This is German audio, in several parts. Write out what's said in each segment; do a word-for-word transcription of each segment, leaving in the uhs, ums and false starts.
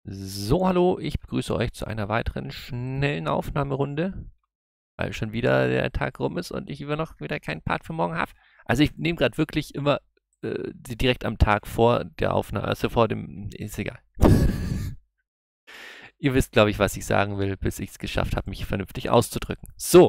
So, hallo, ich begrüße euch zu einer weiteren schnellen Aufnahmerunde, weil schon wieder der Tag rum ist und ich immer noch wieder keinen Part für morgen habe. Also ich nehme gerade wirklich immer äh, direkt am Tag vor der Aufnahme, also vor dem, ist egal. Ihr wisst, glaube ich, was ich sagen will, bis ich es geschafft habe, mich vernünftig auszudrücken. So,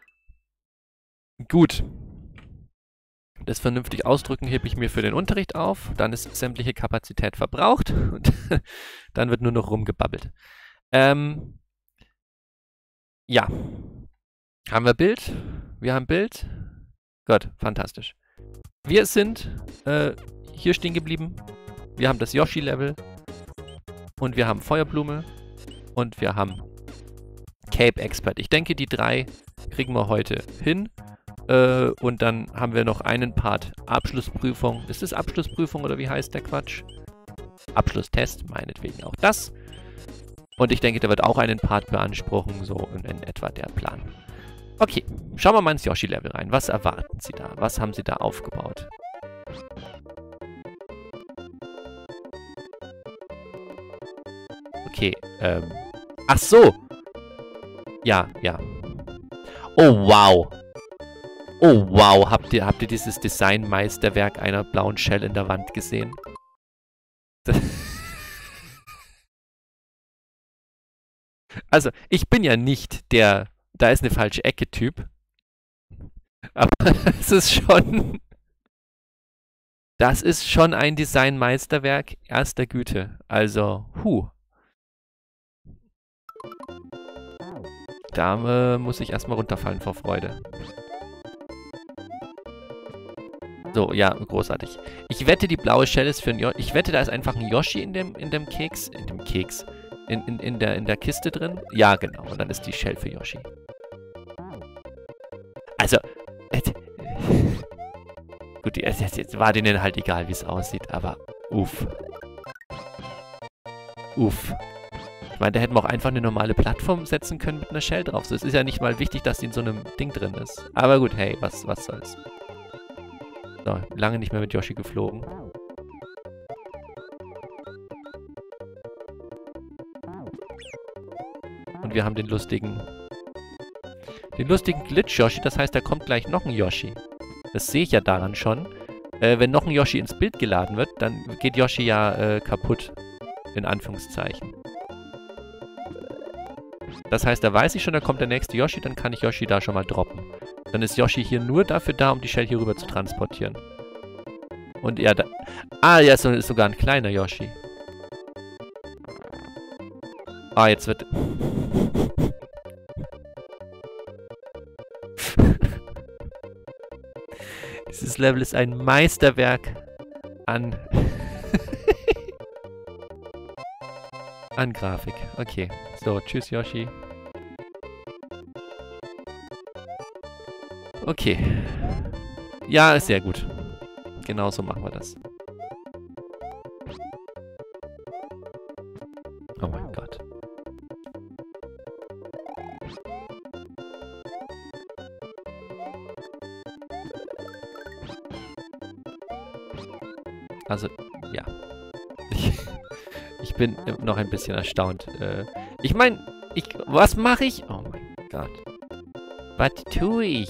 gut. Das vernünftig ausdrücken hebe ich mir für den Unterricht auf, dann ist sämtliche Kapazität verbraucht und dann wird nur noch rumgebabbelt. Ähm, ja. Haben wir Bild? Wir haben Bild. Gut, fantastisch. Wir sind äh, hier stehen geblieben. Wir haben das Yoshi-Level. Und wir haben Feuerblume. Und wir haben Cape Expert. Ich denke, die drei kriegen wir heute hin. Äh, und dann haben wir noch einen Part Abschlussprüfung. Ist das Abschlussprüfung oder wie heißt der Quatsch? Abschlusstest, meinetwegen auch das. Und ich denke, der wird auch einen Part beanspruchen. So in, in etwa der Plan. Okay, schauen wir mal ins Yoshi-Level rein. Was erwarten Sie da? Was haben Sie da aufgebaut? Okay, ähm... Ach so! Ja, ja. Oh, wow! Oh, wow! Habt ihr, habt ihr dieses Designmeisterwerk einer blauen Shell in der Wand gesehen? Also, ich bin ja nicht der da ist eine falsche Ecke-Typ. Aber es ist schon... Das ist schon ein Designmeisterwerk erster Güte. Also, huh. Da äh, muss ich erstmal runterfallen vor Freude. So, ja, großartig. Ich wette, die blaue Shell ist für ein Yoshi. Ich wette, da ist einfach ein Yoshi in dem, in dem Keks. In dem Keks. In, in, in, der, in der Kiste drin. Ja, genau. Und dann ist die Shell für Yoshi. Also, äh, gut, jetzt, jetzt, jetzt war denen halt egal, wie es aussieht, aber uff. Uff. Ich meine, da hätten wir auch einfach eine normale Plattform setzen können mit einer Shell drauf. So, es ist ja nicht mal wichtig, dass die in so einem Ding drin ist. Aber gut, hey, was, was soll's. So, lange nicht mehr mit Yoshi geflogen. Und wir haben den lustigen... Den lustigen Glitch-Yoshi, das heißt, da kommt gleich noch ein Yoshi. Das sehe ich ja daran schon. Äh, wenn noch ein Yoshi ins Bild geladen wird, dann geht Yoshi ja äh, kaputt. In Anführungszeichen. Das heißt, da weiß ich schon, da kommt der nächste Yoshi, dann kann ich Yoshi da schon mal droppen. Dann ist Yoshi hier nur dafür da, um die Shell hier rüber zu transportieren. Und ja, da... Ah, ja, so ist sogar ein kleiner Yoshi. Ah, jetzt wird... Dieses Level ist ein Meisterwerk an... an Grafik. Okay. So, tschüss Yoshi. Okay. Ja, ist sehr gut. Genau so machen wir das. Oh mein Gott. Also, ja. Ich, ich bin noch ein bisschen erstaunt. Äh, ich meine, ich, was mache ich? Oh mein Gott. Was tue ich?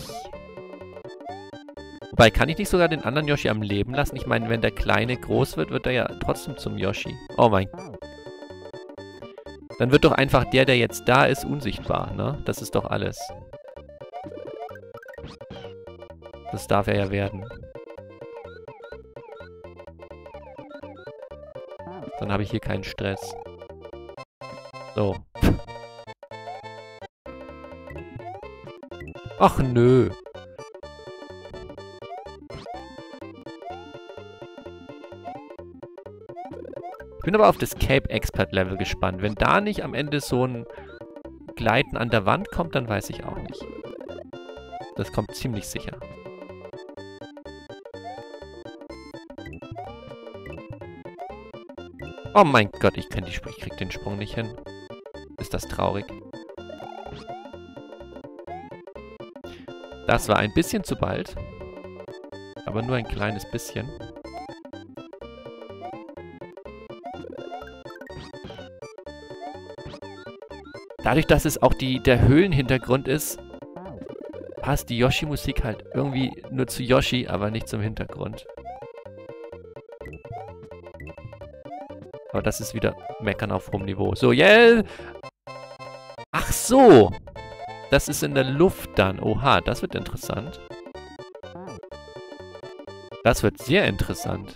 Wobei, kann ich nicht sogar den anderen Yoshi am Leben lassen? Ich meine, wenn der Kleine groß wird, wird er ja trotzdem zum Yoshi. Oh mein Gott. Dann wird doch einfach der, der jetzt da ist, unsichtbar, ne? Das ist doch alles. Das darf er ja werden. Dann habe ich hier keinen Stress. So. Ach nö. Ich bin aber auf das Cape Expert Level gespannt. Wenn da nicht am Ende so ein Gleiten an der Wand kommt, dann weiß ich auch nicht. Das kommt ziemlich sicher. Oh mein Gott, ich kann die Sp- ich krieg den Sprung nicht hin. Ist das traurig. Das war ein bisschen zu bald. Aber nur ein kleines bisschen. Dadurch, dass es auch die, der Höhlenhintergrund ist, passt die Yoshi-Musik halt irgendwie nur zu Yoshi, aber nicht zum Hintergrund. Aber das ist wieder Meckern auf hohem Niveau. So, yeah! Ach so! Das ist in der Luft dann. Oha, das wird interessant. Das wird sehr interessant.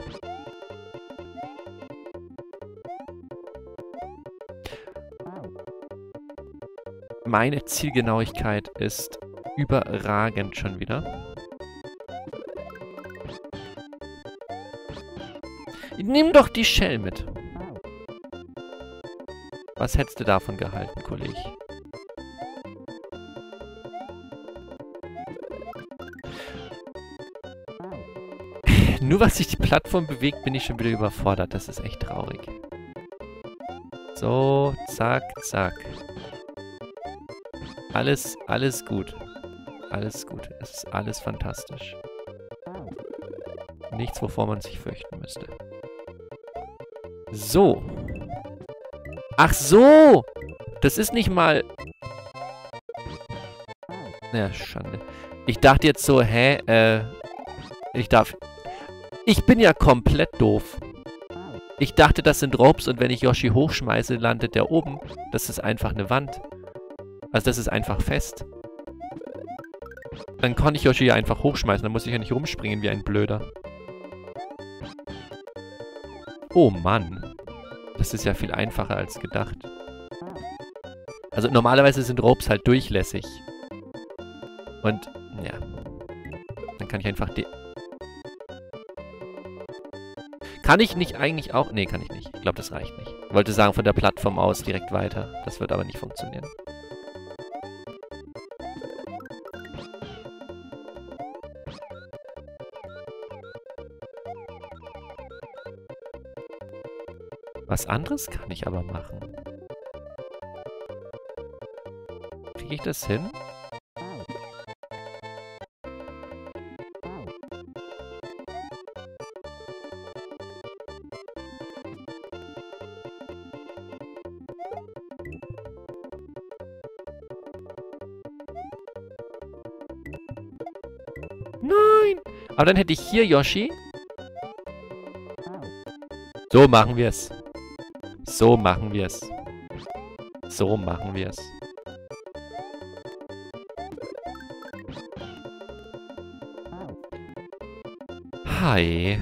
Meine Zielgenauigkeit ist überragend schon wieder. Nimm doch die Shell mit. Was hättest du davon gehalten, Kollege? Nur was sich die Plattform bewegt, bin ich schon wieder überfordert. Das ist echt traurig. So, zack, zack. Alles, alles gut. Alles gut. Es ist alles fantastisch. Nichts, wovor man sich fürchten müsste. So. Ach so! Das ist nicht mal... Ja, Schande. Ich dachte jetzt so, hä, äh... Ich darf... Ich bin ja komplett doof. Ich dachte, das sind Ropes und wenn ich Yoshi hochschmeiße, landet der oben. Das ist einfach eine Wand. Also das ist einfach fest. Dann kann ich Yoshi ja einfach hochschmeißen. Dann muss ich ja nicht rumspringen wie ein Blöder. Oh Mann. Das ist ja viel einfacher als gedacht. Also normalerweise sind Ropes halt durchlässig. Und, ja. Dann kann ich einfach die... Kann ich nicht eigentlich auch... Nee, kann ich nicht. Ich glaube, das reicht nicht. Ich wollte sagen, von der Plattform aus direkt weiter. Das wird aber nicht funktionieren. Was anderes kann ich aber machen. Kriege ich das hin? Nein! Aber dann hätte ich hier Yoshi. So machen wir es. So machen wir es. So machen wir es. Hi.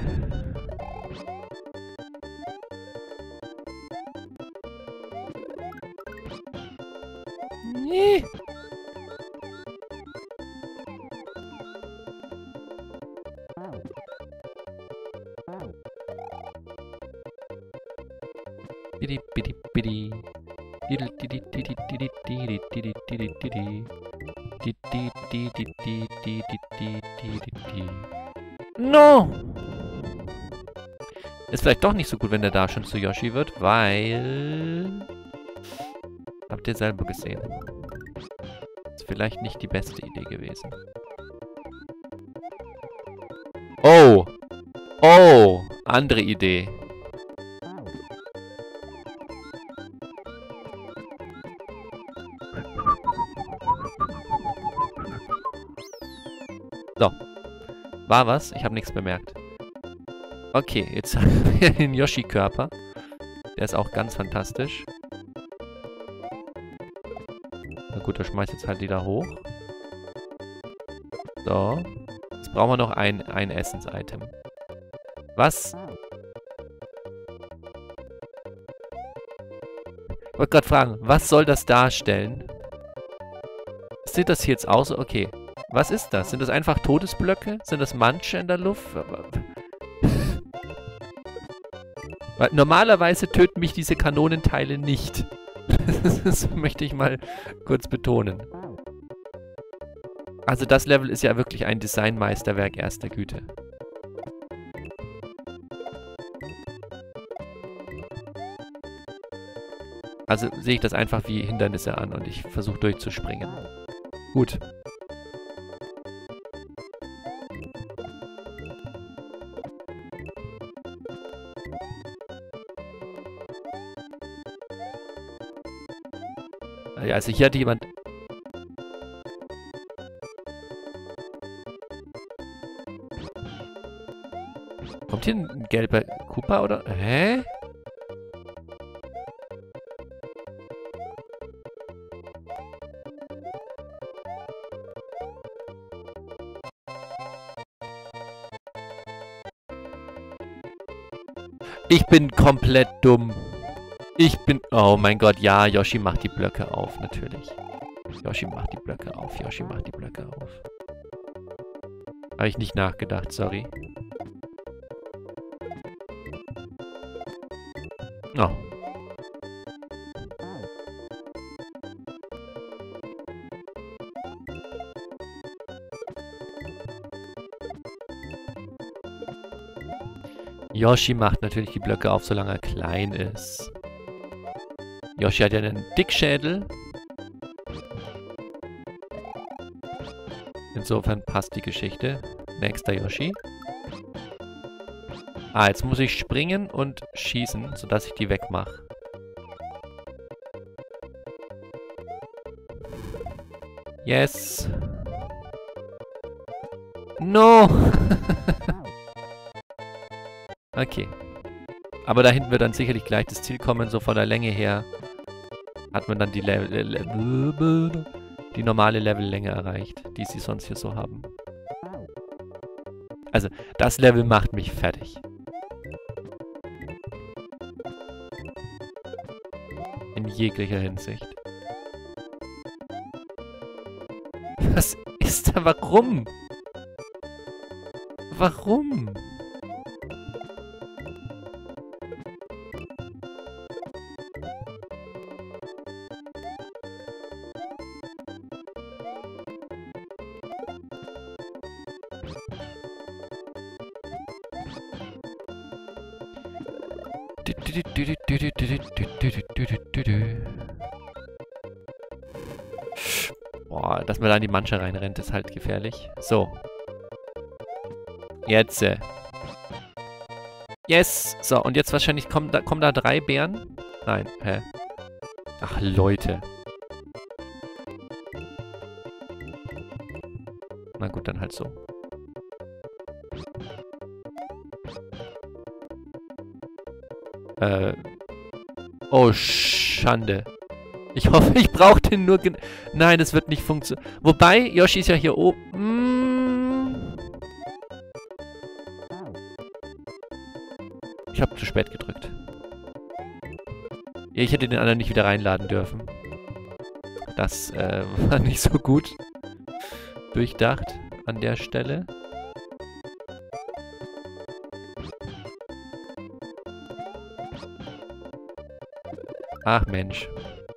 Nee. Bidi bidi bidi. Didi didi didi didi didi didi didi didi. Didi didi didi didi didi didi. No! Ist vielleicht doch nicht so gut, wenn der da schon zu Yoshi wird, weil... Habt ihr selber gesehen. Ist vielleicht nicht die beste Idee gewesen. Oh! Oh! Andere Idee. So. War was? Ich habe nichts bemerkt. Okay, jetzt haben wir den Yoshi-Körper. Der ist auch ganz fantastisch. Na gut, der schmeißt jetzt halt wieder hoch. So. Jetzt brauchen wir noch ein, ein Essens-Item. Was? Ich wollte gerade fragen, was soll das darstellen? Sieht das hier jetzt aus? Okay. Was ist das? Sind das einfach Todesblöcke? Sind das Manche in der Luft? Weil normalerweise töten mich diese Kanonenteile nicht. Das möchte ich mal kurz betonen. Also das Level ist ja wirklich ein Designmeisterwerk erster Güte. Also sehe ich das einfach wie Hindernisse an und ich versuche durchzuspringen. Gut. Also hier hatte jemand... Kommt hier ein gelber Koopa, oder? Hä? Ich bin komplett dumm. Ich bin... Oh mein Gott, ja, Yoshi macht die Blöcke auf, natürlich. Yoshi macht die Blöcke auf, Yoshi macht die Blöcke auf. Habe ich nicht nachgedacht, sorry. Oh. Yoshi macht natürlich die Blöcke auf, solange er klein ist. Yoshi hat ja einen Dickschädel. Insofern passt die Geschichte. Nächster Yoshi. Ah, jetzt muss ich springen und schießen, sodass ich die wegmache. Yes. No. Okay. Aber da hinten wird dann sicherlich gleich das Ziel kommen, so von der Länge her hat man dann die Level, die normale Levellänge erreicht, die sie sonst hier so haben. Also, das Level macht mich fertig. In jeglicher Hinsicht. Was ist da? Warum? Warum? Boah, dass man da in die Manche reinrennt, ist halt gefährlich. So. Jetzt. Äh. Yes! So, und jetzt wahrscheinlich kommen da, kommen da drei Bären? Nein, hä? Ach, Leute. Na gut, dann halt so. Äh. Oh, Schande. Ich hoffe, ich brauche den nur... gen- Nein, das wird nicht funktionieren. Wobei, Yoshi ist ja hier oben. Mm. Ich habe zu spät gedrückt. Ich hätte den anderen nicht wieder reinladen dürfen. Das äh, war nicht so gut durchdacht an der Stelle. Ach Mensch.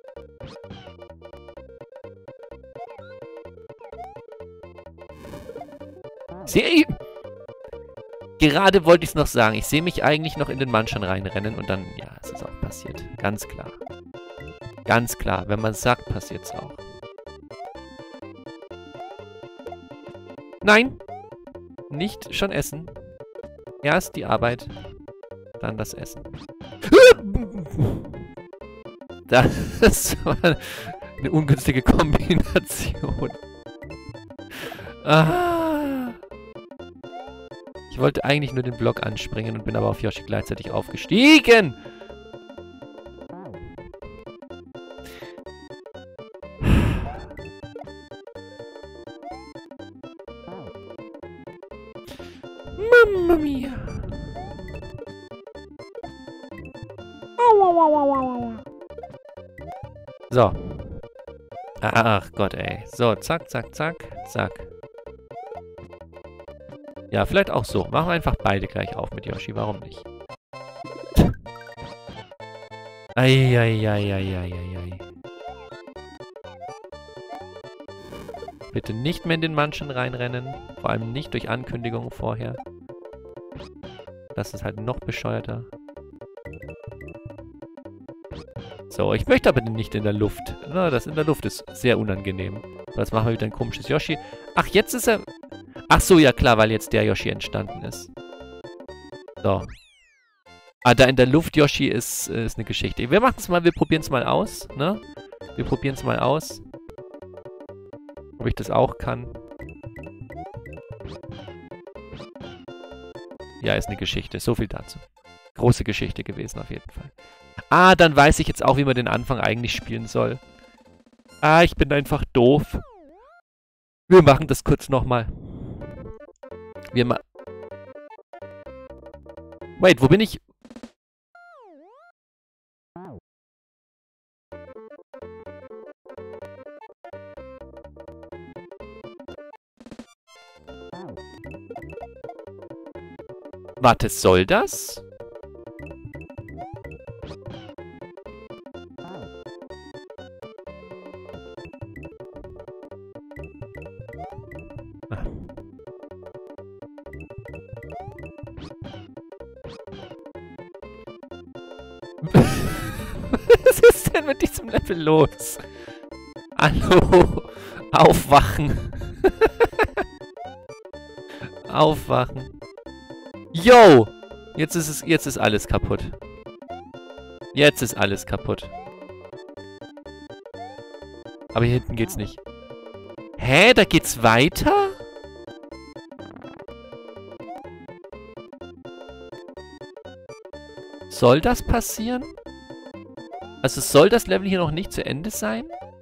Sehe Gerade wollte ich es noch sagen. Ich sehe mich eigentlich noch in den Manschern reinrennen und dann, ja, es ist auch passiert. Ganz klar. Ganz klar. Wenn man es sagt, passiert es auch. Nein! Nicht schon essen. Erst die Arbeit, dann das Essen. Das war eine ungünstige Kombination. Ah. Ich wollte eigentlich nur den Block anspringen und bin aber auf Yoshi gleichzeitig aufgestiegen. Mamma mia. So. Ach Gott, ey. So, zack, zack, zack, zack. Ja, vielleicht auch so. Machen wir einfach beide gleich auf mit Yoshi. Warum nicht? Eieieiei. Bitte nicht mehr in den Manchen reinrennen. Vor allem nicht durch Ankündigungen vorher. Das ist halt noch bescheuerter. So, ich möchte aber nicht in der Luft. Na, das in der Luft ist sehr unangenehm. Das machen wir wieder ein komisches Yoshi. Ach, jetzt ist er... Ach so, ja klar, weil jetzt der Yoshi entstanden ist. So. Ah, da in der Luft Yoshi ist, ist eine Geschichte. Wir machen es mal, wir probieren es mal aus, ne? Wir probieren es mal aus. Ob ich das auch kann. Ja, ist eine Geschichte. So viel dazu. Große Geschichte gewesen auf jeden Fall. Ah, dann weiß ich jetzt auch, wie man den Anfang eigentlich spielen soll. Ah, ich bin einfach doof. Wir machen das kurz nochmal. Wir ma... Wait, wo bin ich? Warte, soll das? Ah. Was ist denn mit diesem Level los? Hallo? Aufwachen. Aufwachen. Yo! Jetzt ist es, jetzt ist alles kaputt. Jetzt ist alles kaputt. Aber hier hinten geht's nicht. Hä? Da geht's weiter? Soll das passieren? Also soll das Level hier noch nicht zu Ende sein?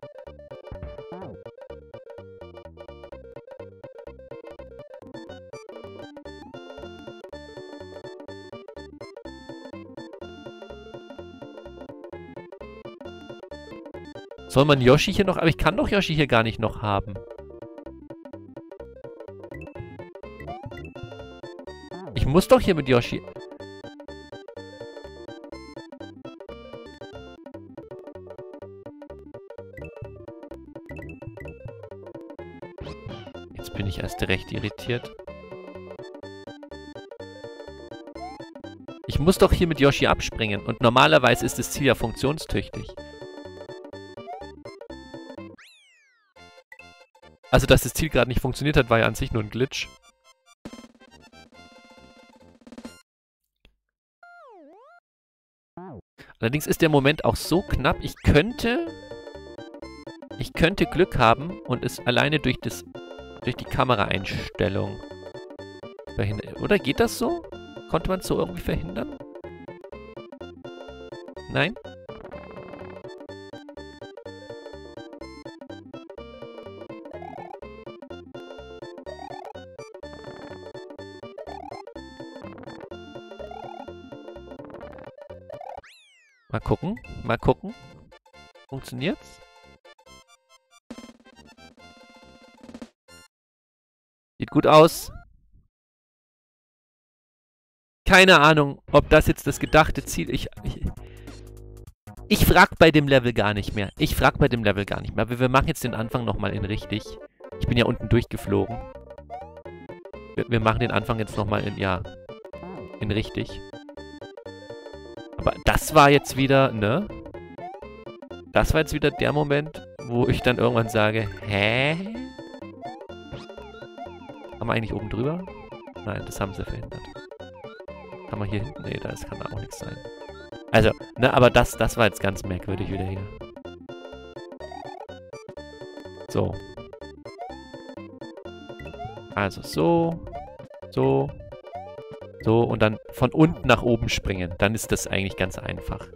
Soll man Yoshi hier noch... Aber ich kann doch Yoshi hier gar nicht noch haben. Ich muss doch hier mit Yoshi... Jetzt bin ich erst recht irritiert. Ich muss doch hier mit Yoshi abspringen. Und normalerweise ist das Ziel ja funktionstüchtig. Also, dass das Ziel gerade nicht funktioniert hat, war ja an sich nur ein Glitch. Allerdings ist der Moment auch so knapp, ich könnte... Ich könnte Glück haben und es alleine durch das... durch die Kameraeinstellung verhindern. Oder geht das so? Konnte man es so irgendwie verhindern? Nein? Mal gucken, mal gucken. Funktioniert's? Sieht gut aus. Keine Ahnung, ob das jetzt das gedachte Ziel... Ich, ich, ich frag bei dem Level gar nicht mehr. Ich frag bei dem Level gar nicht mehr. Aber wir machen jetzt den Anfang nochmal in richtig. Ich bin ja unten durchgeflogen. Wir, wir machen den Anfang jetzt nochmal in, ja, in richtig. Aber das war jetzt wieder, ne? Das war jetzt wieder der Moment, wo ich dann irgendwann sage, hä? Haben wir eigentlich oben drüber? Nein, das haben sie verhindert. Kann man hier hinten? Nee, das kann da auch nichts sein. Also, ne, aber das, das war jetzt ganz merkwürdig wieder hier. So. Also so, so, so und dann von unten nach oben springen. Dann ist das eigentlich ganz einfach.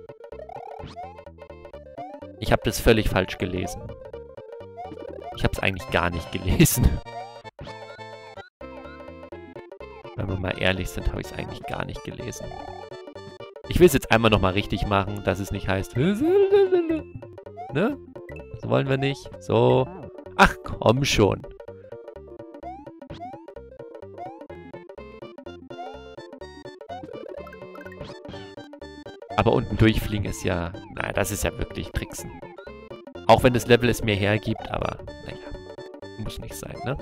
Ich habe das völlig falsch gelesen. Ich habe es eigentlich gar nicht gelesen. Wenn wir mal ehrlich sind, habe ich es eigentlich gar nicht gelesen. Ich will es jetzt einmal nochmal richtig machen, dass es nicht heißt... Ne? Das wollen wir nicht. So. Ach, komm schon. Aber unten durchfliegen ist ja... Naja, das ist ja wirklich Tricksen. Auch wenn das Level es mir hergibt, aber... Naja, muss nicht sein, ne?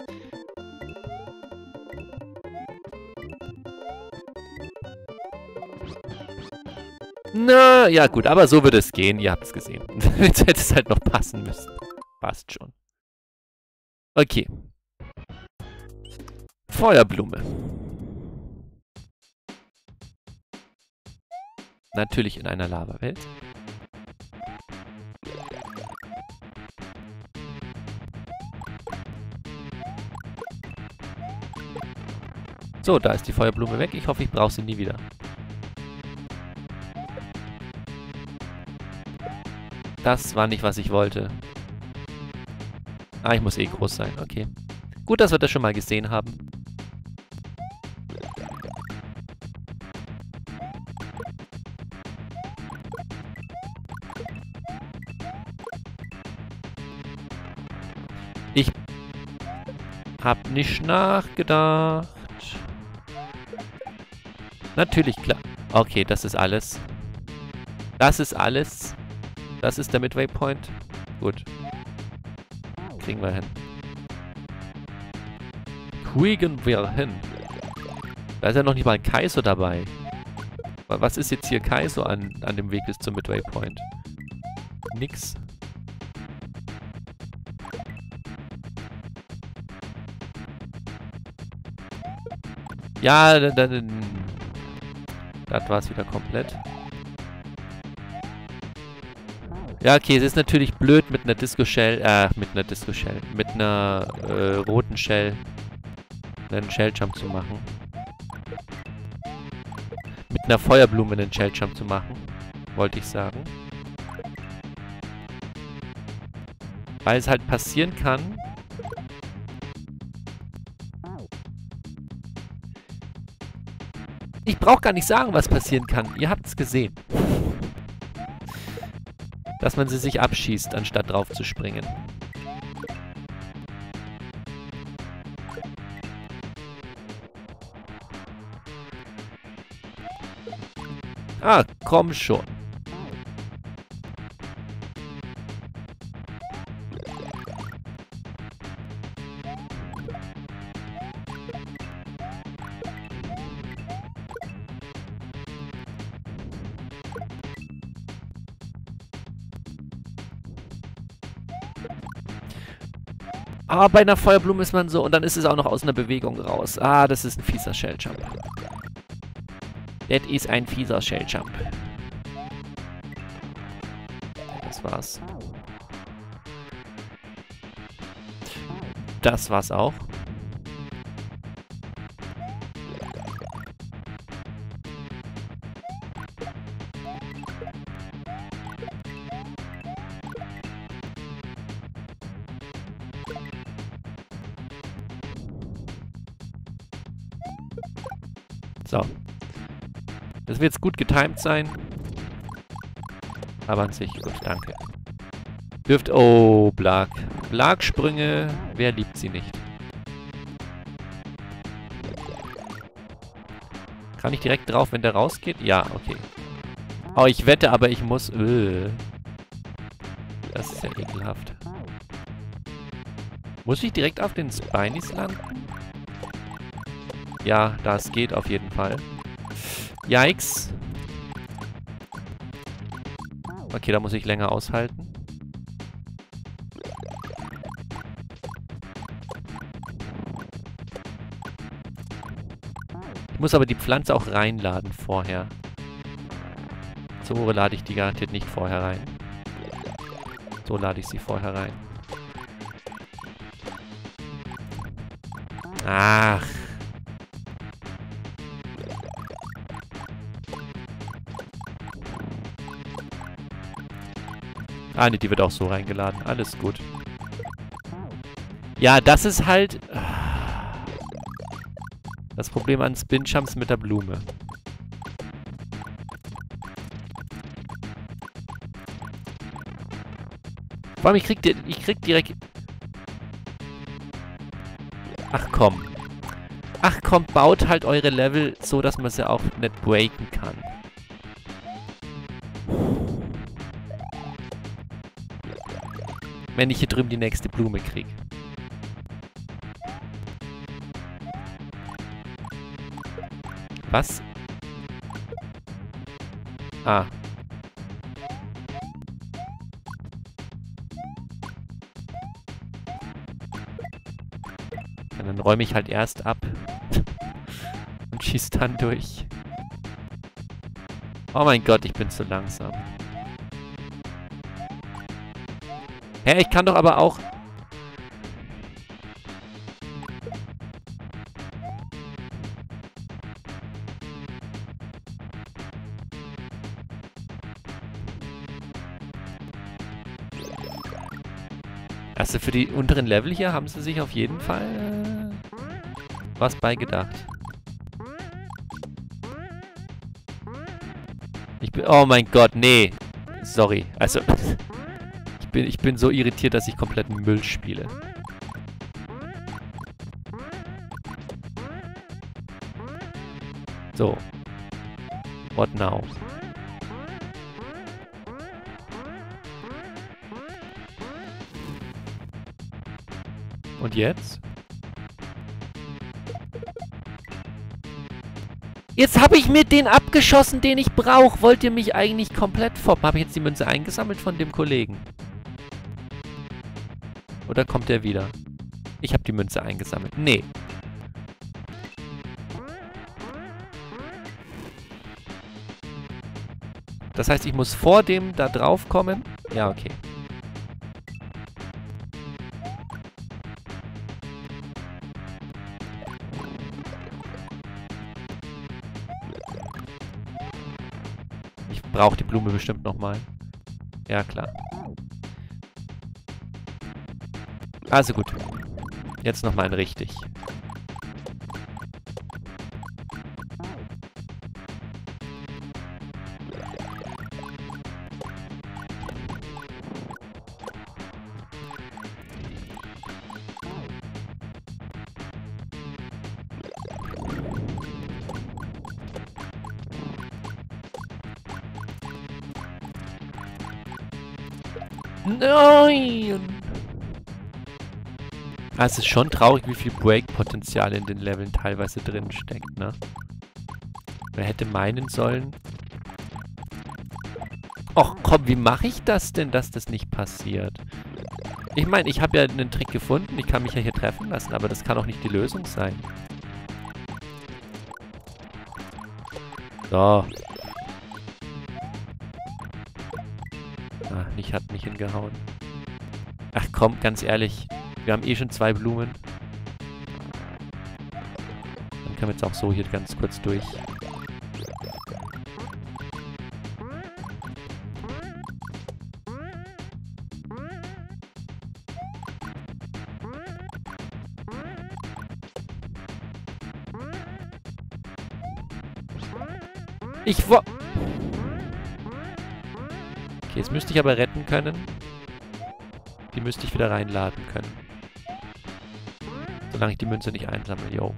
Na, ja gut, aber so würde es gehen. Ihr habt es gesehen. Jetzt hätte es halt noch passen müssen. Passt schon. Okay. Feuerblume. Natürlich in einer Lava-Welt. So, da ist die Feuerblume weg. Ich hoffe, ich brauche sie nie wieder. Das war nicht, was ich wollte. Ah, ich muss eh groß sein. Okay. Gut, dass wir das schon mal gesehen haben. Ich hab nicht nachgedacht. Natürlich, klar. Okay, das ist alles. Das ist alles. Das ist der Midway Point. Gut. Kriegen wir hin. Kriegen wir hin. Da ist ja noch nicht mal Kaizo dabei. Was ist jetzt hier Kaizo an, an dem Weg bis zum Midway Point? Nix. Ja, dann... Das war's wieder komplett. Ja, okay, es ist natürlich blöd mit einer Disco-Shell, äh, mit einer Disco-Shell, mit einer äh, roten Shell einen Shelljump zu machen. Mit einer Feuerblume einen Shelljump zu machen, wollte ich sagen. Weil es halt passieren kann. Ich brauche gar nicht sagen, was passieren kann. Ihr habt es gesehen. Dass man sie sich abschießt, anstatt drauf zu springen. Ah, komm schon. Ah, bei einer Feuerblume ist man so und dann ist es auch noch aus einer Bewegung raus. Ah, das ist ein fieser Shelljump. Das ist ein fieser Shelljump. Das war's. Das war's auch. So. Das wird jetzt gut getimed sein. Aber an sich gut, danke. Dürft... Oh, Blag. Blagsprünge, wer liebt sie nicht? Kann ich direkt drauf, wenn der rausgeht? Ja, okay. Oh, ich wette, aber ich muss... Öh. Das ist ja ekelhaft. Muss ich direkt auf den Spinies landen? Ja, das geht auf jeden Fall. Yikes. Okay, da muss ich länger aushalten. Ich muss aber die Pflanze auch reinladen vorher. So lade ich die garantiert nicht vorher rein. So lade ich sie vorher rein. Ach. Ah, ne, die wird auch so reingeladen. Alles gut. Ja, das ist halt... Das Problem an Spin-Jumps mit der Blume. Vor allem, ich krieg, ich krieg direkt... Ach komm. Ach komm, baut halt eure Level so, dass man sie auch nicht breaken kann. Wenn ich hier drüben die nächste Blume kriege. Was? Ah. Ja, dann räume ich halt erst ab. Und schieß dann durch. Oh mein Gott, ich bin zu langsam. Hä, ich kann doch aber auch... Also für die unteren Level hier haben sie sich auf jeden Fall äh, was beigedacht. Ich bin... Oh mein Gott, nee. Sorry. Also, ich bin, ich bin so irritiert, dass ich kompletten Müll spiele. So. What now? Und jetzt? Jetzt habe ich mir den abgeschossen, den ich brauche. Wollt ihr mich eigentlich komplett foppen? Habe ich jetzt die Münze eingesammelt von dem Kollegen? Oder kommt der wieder? Ich habe die Münze eingesammelt. Nee. Das heißt, ich muss vor dem da drauf kommen? Ja, okay. Ich brauche die Blume bestimmt nochmal. Ja, klar. Also gut. Jetzt nochmal ein richtig. Nein! Ah, es ist schon traurig, wie viel Break-Potenzial in den Leveln teilweise drin steckt, ne? Man hätte meinen sollen... Och komm, wie mache ich das denn, dass das nicht passiert? Ich meine, ich habe ja einen Trick gefunden, ich kann mich ja hier treffen lassen, aber das kann auch nicht die Lösung sein. So. Ah, nicht hat mich hingehauen. Ach komm, ganz ehrlich. Wir haben eh schon zwei Blumen. Dann können wir jetzt auch so hier ganz kurz durch. Ich wo... Okay, jetzt müsste ich aber retten können. Die müsste ich wieder reinladen können. Solange ich die Münze nicht einsammle, yo.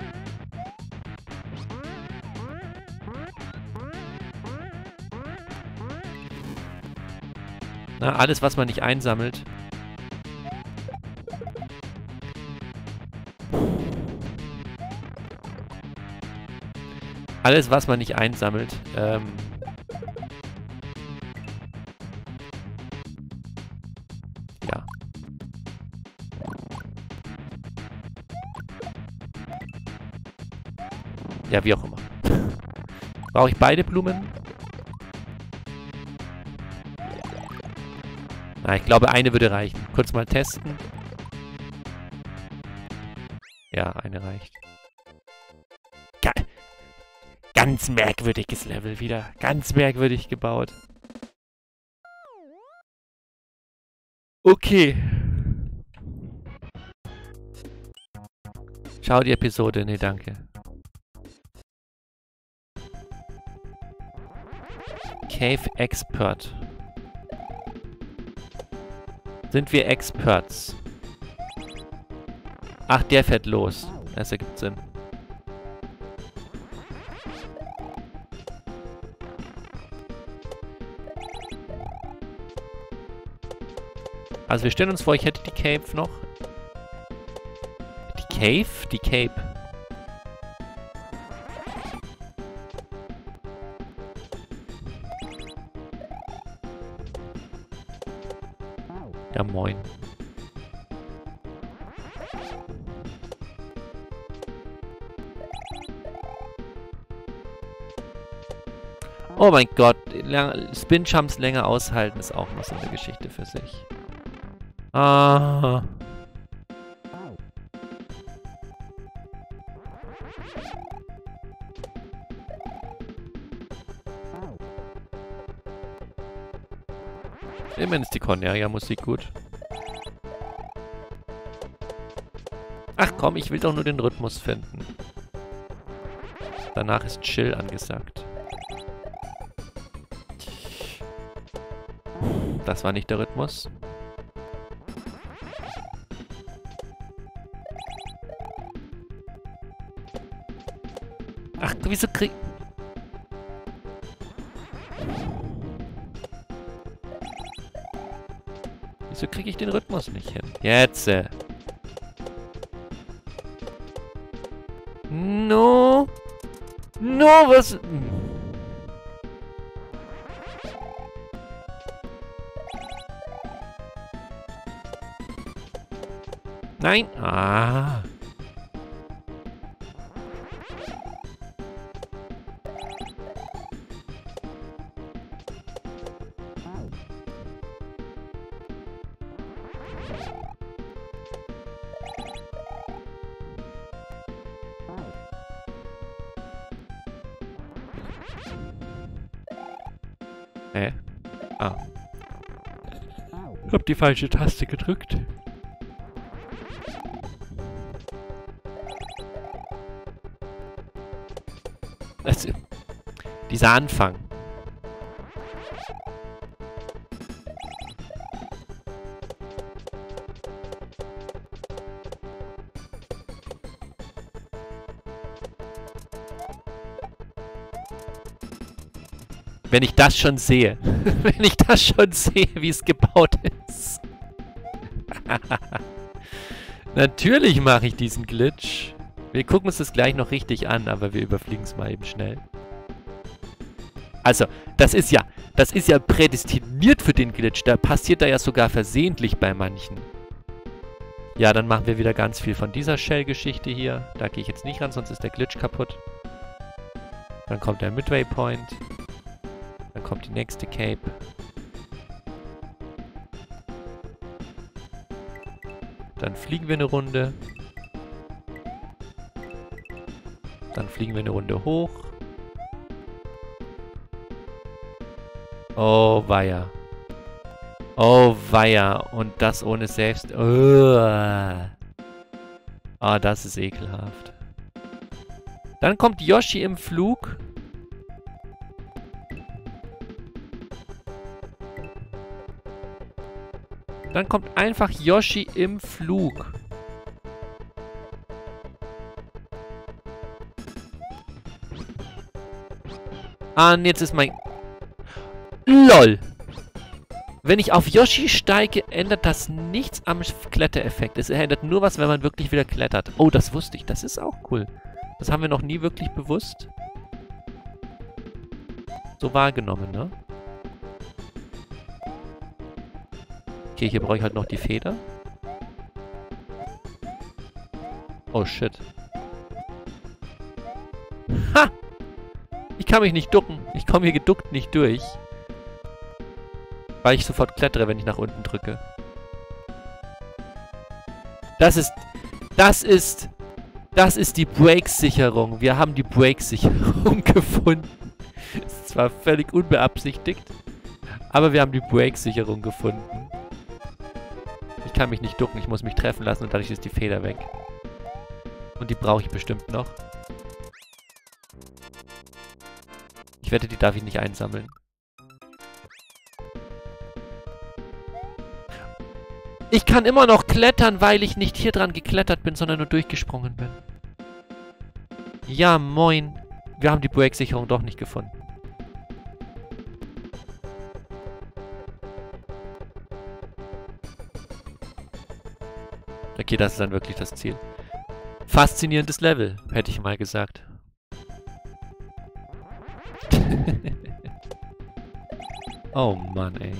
Na, alles, was man nicht einsammelt. Alles, was man nicht einsammelt, ähm... ja. Ja, wie auch immer. Brauche ich beide Blumen? Na, ich glaube, eine würde reichen. Kurz mal testen. Ja, eine reicht. Ga Ganz merkwürdiges Level wieder. Ganz merkwürdig gebaut. Okay. Schau die Episode. Nee, danke. Cave Expert. Sind wir Experts? Ach, der fährt los. Das ergibt Sinn. Also wir stellen uns vor, ich hätte die Cave noch. Die Cave? Die Cape. Ja, moin. Oh mein Gott, Spin-Jumps länger aushalten ist auch noch so eine Geschichte für sich. Ah. Immerhin ist die Cornelia-Musik gut. Ach komm, ich will doch nur den Rhythmus finden. Danach ist Chill angesagt. Das war nicht der Rhythmus. Ach, wieso krieg... Wieso kriege ich den Rhythmus nicht hin? Jetzt! Äh. No! No, was... Nein! Ah! Hä? Ah. Ich hab die falsche Taste gedrückt. Das, dieser Anfang. Wenn ich das schon sehe. Wenn ich das schon sehe, wie es gebaut ist. Natürlich mache ich diesen Glitch. Wir gucken uns das gleich noch richtig an, aber wir überfliegen es mal eben schnell. Also, das ist ja, das ist ja prädestiniert für den Glitch. Da passiert da ja sogar versehentlich bei manchen. Ja, dann machen wir wieder ganz viel von dieser Shell-Geschichte hier. Da gehe ich jetzt nicht ran, sonst ist der Glitch kaputt. Dann kommt der Midway Point. Dann kommt die nächste Cape. Dann fliegen wir eine Runde. Dann fliegen wir eine Runde hoch. Oh, weia. Oh, weia. Und das ohne selbst... Oh, oh, das ist ekelhaft. Dann kommt Yoshi im Flug. Dann kommt einfach Yoshi im Flug. Ah, und jetzt ist mein... LOL! Wenn ich auf Yoshi steige, ändert das nichts am Klettereffekt. Es ändert nur was, wenn man wirklich wieder klettert. Oh, das wusste ich. Das ist auch cool. Das haben wir noch nie wirklich bewusst so wahrgenommen, ne? Okay, hier brauche ich halt noch die Feder. Oh, shit. Ha! Ich kann mich nicht ducken. Ich komme hier geduckt nicht durch. Weil ich sofort klettere, wenn ich nach unten drücke. Das ist... Das ist... Das ist die Brake-Sicherung. Wir haben die Brake-Sicherung gefunden. Ist zwar völlig unbeabsichtigt, aber wir haben die Brake-Sicherung gefunden. Ich kann mich nicht ducken, ich muss mich treffen lassen und dadurch ist die Feder weg. Und die brauche ich bestimmt noch. Ich wette, die darf ich nicht einsammeln. Ich kann immer noch klettern, weil ich nicht hier dran geklettert bin, sondern nur durchgesprungen bin. Ja, moin. Wir haben die Brake-Sicherung doch nicht gefunden. Okay, das ist dann wirklich das Ziel. Faszinierendes Level, hätte ich mal gesagt. Oh Mann, ey.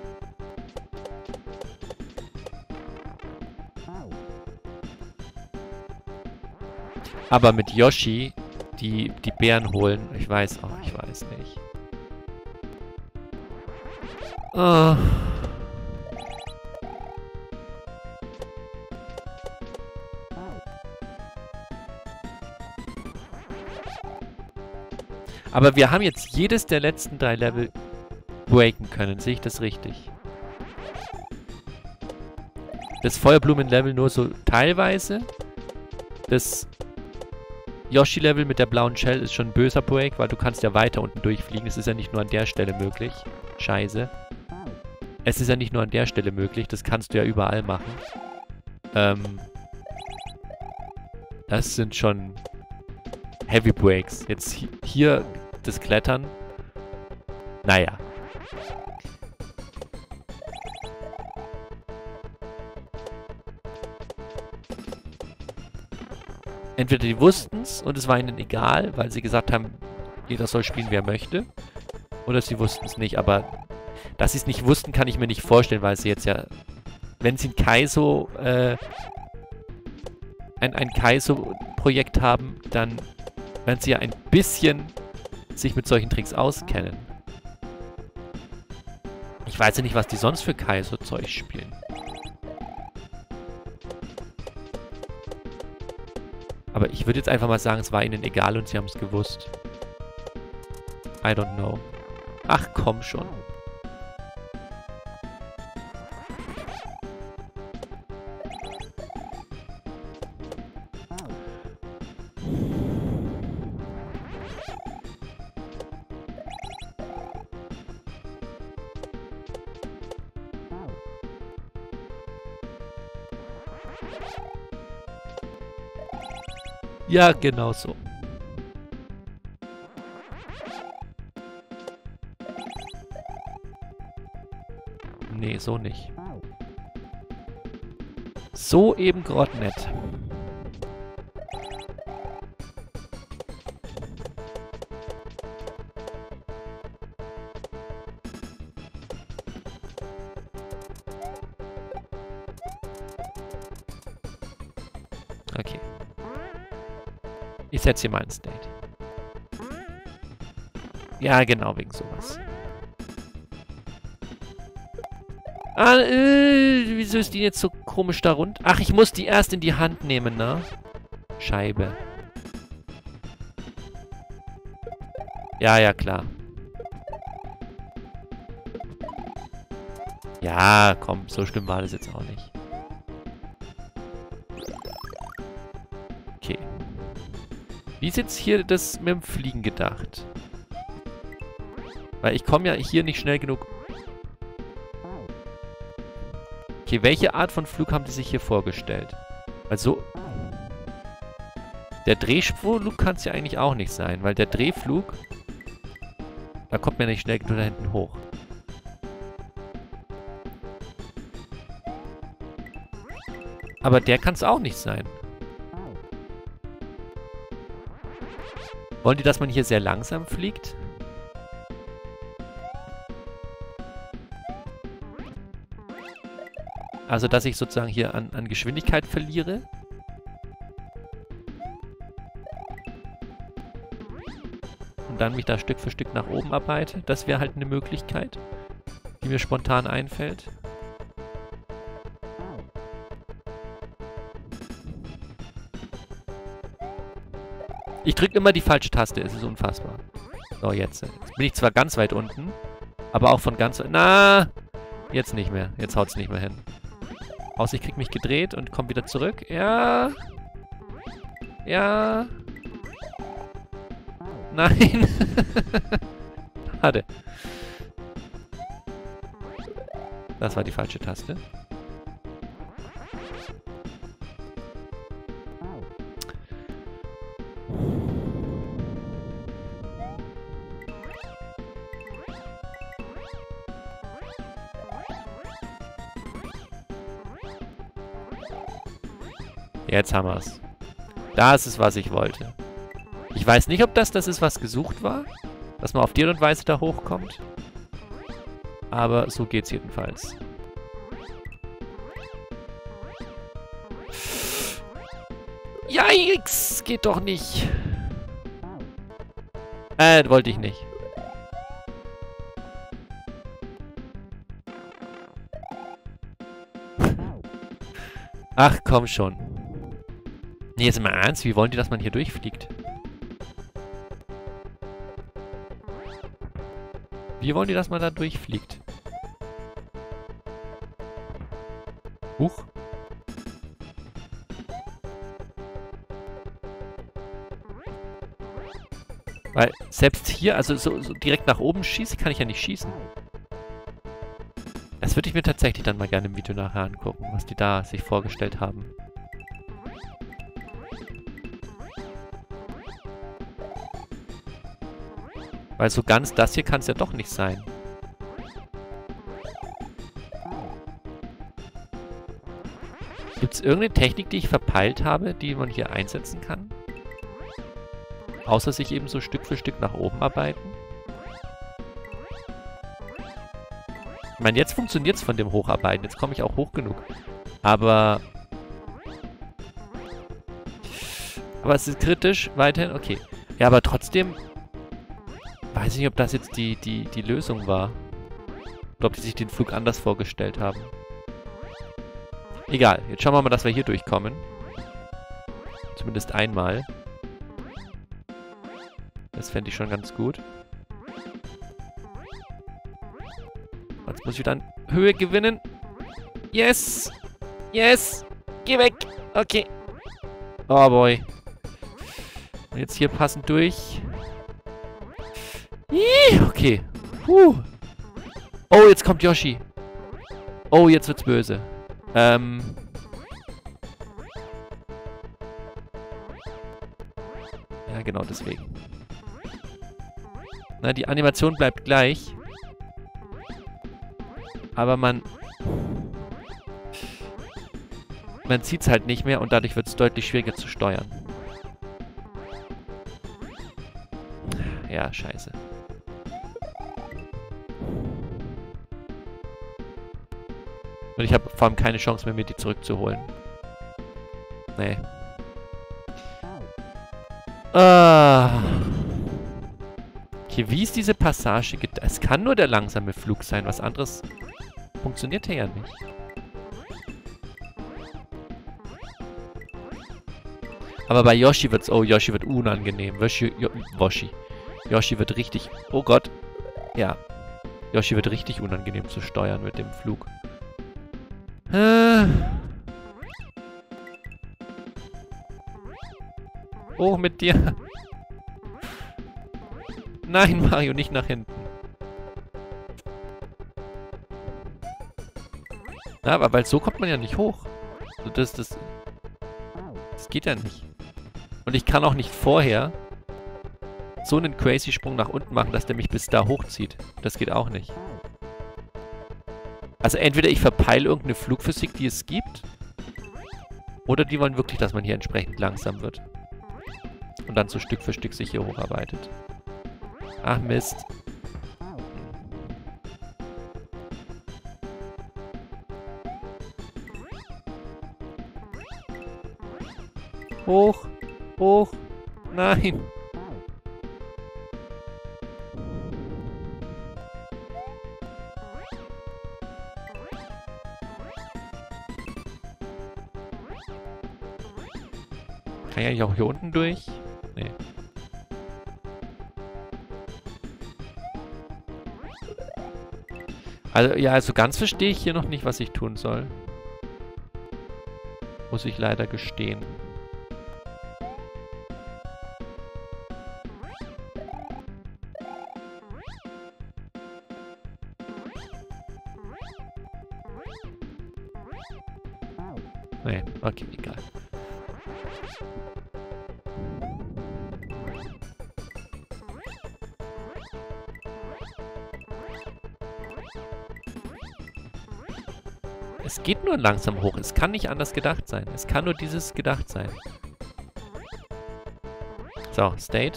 Aber mit Yoshi die, die Beeren holen, ich weiß auch, ich weiß nicht. Oh. Aber wir haben jetzt jedes der letzten drei Level breaken können. Sehe ich das richtig? Das Feuerblumen-Level nur so teilweise. das Yoshi-Level mit der blauen Shell ist schon ein böser Break, weil du kannst ja weiter unten durchfliegen. Es ist ja nicht nur an der Stelle möglich. Scheiße. Es ist ja nicht nur an der Stelle möglich, das kannst du ja überall machen. Ähm, das sind schon Heavy Breaks. Jetzt hi hier das Klettern. Naja. Entweder die wussten es und es war ihnen egal, weil sie gesagt haben, jeder soll spielen, wer möchte. Oder sie wussten es nicht, aber dass sie es nicht wussten, kann ich mir nicht vorstellen, weil sie jetzt ja, wenn sie ein Kaizo, äh, ein, ein Kaizo-Projekt haben, dann werden sie ja ein bisschen sich mit solchen Tricks auskennen. Ich weiß ja nicht, was die sonst für Kaizo-Zeug spielen. Aber ich würde jetzt einfach mal sagen, es war ihnen egal und sie haben es gewusst. I don't know. Ach, komm schon. Ja, genau so. Nee, so nicht. So eben grottenett. Okay. Ich setze hier mal ein State. Ja, genau, wegen sowas. Ah, äh, wieso ist die jetzt so komisch da rund? Ach, ich muss die erst in die Hand nehmen, ne? Scheibe. Ja, ja, klar. Ja, komm, so schlimm war das jetzt auch nicht. Okay. Wie ist jetzt hier das mit dem Fliegen gedacht? Weil ich komme ja hier nicht schnell genug. Okay, welche Art von Flug haben die sich hier vorgestellt? Also, der Drehflug kann es ja eigentlich auch nicht sein, weil der Drehflug, da kommt man ja nicht schnell genug da hinten hoch. Aber der kann es auch nicht sein. Wollen die, dass man hier sehr langsam fliegt? Also, dass ich sozusagen hier an, an Geschwindigkeit verliere? Und dann mich da Stück für Stück nach oben arbeite? Das wäre halt eine Möglichkeit, die mir spontan einfällt. Ich drücke immer die falsche Taste, es ist unfassbar. So, jetzt. Jetzt bin ich zwar ganz weit unten, aber auch von ganz... Na, jetzt nicht mehr. Jetzt haut es nicht mehr hin. Außer ich krieg mich gedreht und komme wieder zurück. Ja. Ja. Nein. Warte. Das war die falsche Taste. Jetzt haben wir es. Das ist, was ich wollte. Ich weiß nicht, ob das das ist, was gesucht war. Dass man auf die Art und Weise da hochkommt. Aber so geht's jedenfalls. Yikes! Geht doch nicht. Äh, wollte ich nicht. Ach, komm schon. Nee, jetzt mal ernst, wie wollen die, dass man hier durchfliegt? Wie wollen die, dass man da durchfliegt? Huch. Weil selbst hier, also so, so direkt nach oben schießen, kann ich ja nicht schießen. Das würde ich mir tatsächlich dann mal gerne im Video nachher angucken, was die da sich vorgestellt haben. Weil so ganz das hier kann es ja doch nicht sein. Gibt es irgendeine Technik, die ich verpeilt habe, die man hier einsetzen kann? Außer sich eben so Stück für Stück nach oben arbeiten? Ich meine, jetzt funktioniert es von dem Hocharbeiten. Jetzt komme ich auch hoch genug. Aber... Aber es ist kritisch weiterhin. Okay. Ja, aber trotzdem... Weiß ich nicht, ob das jetzt die, die, die Lösung war. Oder ob die sich den Flug anders vorgestellt haben. Egal. Jetzt schauen wir mal, dass wir hier durchkommen. Zumindest einmal. Das fände ich schon ganz gut. Jetzt muss ich dann Höhe gewinnen. Yes! Yes! Geh weg! Okay. Oh boy. Und jetzt hier passend durch. Ih, okay. Puh. Oh, jetzt kommt Yoshi. Oh, jetzt wird's böse. Ähm. Ja, genau deswegen. Na, die Animation bleibt gleich. Aber man... Man sieht es halt nicht mehr und dadurch wird es deutlich schwieriger zu steuern. Ja, scheiße. Und ich habe vor allem keine Chance mehr, mir die zurückzuholen. Nee. Ah. Okay, wie ist diese Passage? Es kann nur der langsame Flug sein. Was anderes funktioniert hier ja nicht. Aber bei Yoshi wird's... Oh, Yoshi wird unangenehm. Yoshi, Yo, Woshi. Yoshi wird richtig... Oh Gott. Ja. Yoshi wird richtig unangenehm zu steuern mit dem Flug. Äh. Oh, mit dir. Nein, Mario, nicht nach hinten. Na, aber weil so kommt man ja nicht hoch. Also das, das... Das geht ja nicht. Und ich kann auch nicht vorher so einen crazy Sprung nach unten machen, dass der mich bis da hochzieht. Das geht auch nicht. Also entweder ich verpeile irgendeine Flugphysik, die es gibt, oder die wollen wirklich, dass man hier entsprechend langsam wird. Und dann so Stück für Stück sich hier hocharbeitet. Ach Mist. Hoch. Hoch. Nein. Kann ich eigentlich auch hier unten durch? Nee. Also, ja, also ganz verstehe ich hier noch nicht, was ich tun soll. Muss ich leider gestehen. Nee, okay, egal. Es geht nur langsam hoch. Es kann nicht anders gedacht sein. Es kann nur dieses gedacht sein. So, State.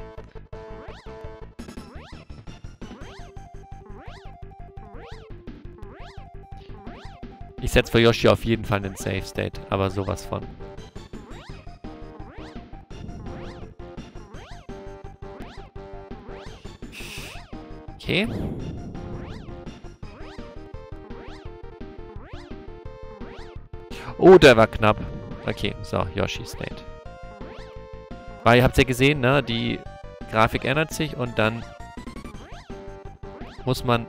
Ich setze für Yoshi auf jeden Fall einen Safe State, aber sowas von. Okay. Oh, der war knapp. Okay, so, Yoshi State. Weil ihr habt ja gesehen, ne? Die Grafik ändert sich und dann muss man...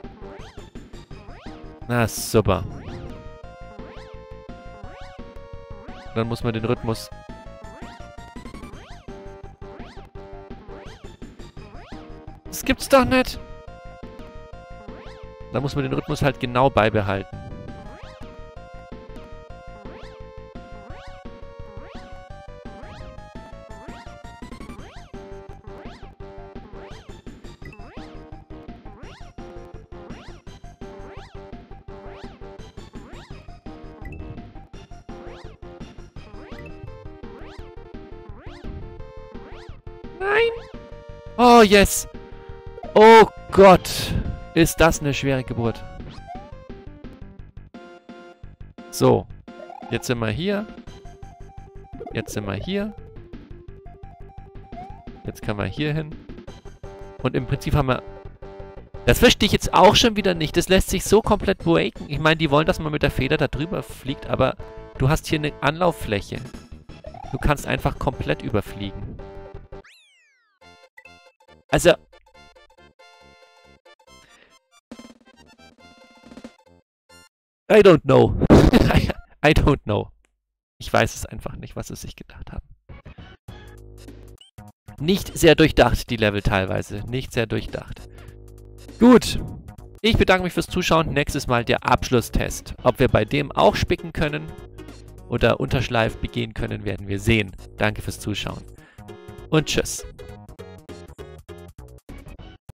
Na, super. Dann muss man den Rhythmus... gibt's doch nicht. Da muss man den Rhythmus halt genau beibehalten. Nein! Oh, yes! Oh Gott! Ist das eine schwere Geburt. So. Jetzt sind wir hier. Jetzt sind wir hier. Jetzt können wir hier hin. Und im Prinzip haben wir... Das verstehe ich jetzt auch schon wieder nicht. Das lässt sich so komplett breaken. Ich meine, die wollen, dass man mit der Feder da drüber fliegt, aber du hast hier eine Anlauffläche. Du kannst einfach komplett überfliegen. Also... I don't know. I don't know. Ich weiß es einfach nicht, was sie sich gedacht haben. Nicht sehr durchdacht, die Level teilweise. Nicht sehr durchdacht. Gut. Ich bedanke mich fürs Zuschauen. Nächstes Mal der Abschlusstest. Ob wir bei dem auch spicken können oder Unterschleif begehen können, werden wir sehen. Danke fürs Zuschauen. Und tschüss.